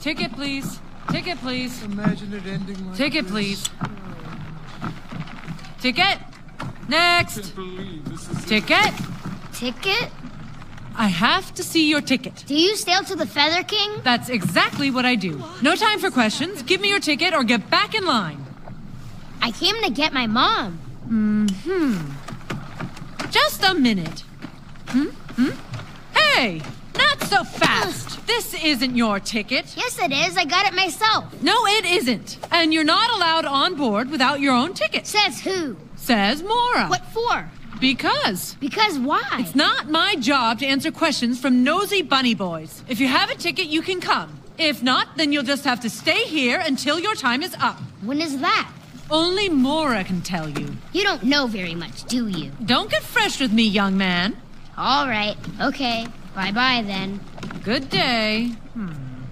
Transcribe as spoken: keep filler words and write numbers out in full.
Ticket, please. Ticket, please. Imagine it ending like Ticket, this. please. Ticket. Next. I can't believe this is Ticket. Ticket? I have to see your ticket. Do you sail to the Feather King? That's exactly what I do. No time for questions. Give me your ticket or get back in line. I came to get my mom. Hmm. Just a minute. Hmm? Hmm? Hey! Not so fast! This isn't your ticket. Yes, it is. I got it myself. No, it isn't. And you're not allowed on board without your own ticket. Says who? Says Mora. What for? Because. Because why? It's not my job to answer questions from nosy bunny boys. If you have a ticket, you can come. If not, then you'll just have to stay here until your time is up. When is that? Only Mora can tell you. You don't know very much, do you? Don't get fresh with me, young man. All right. Okay. Bye-bye then. Good day. Hmm.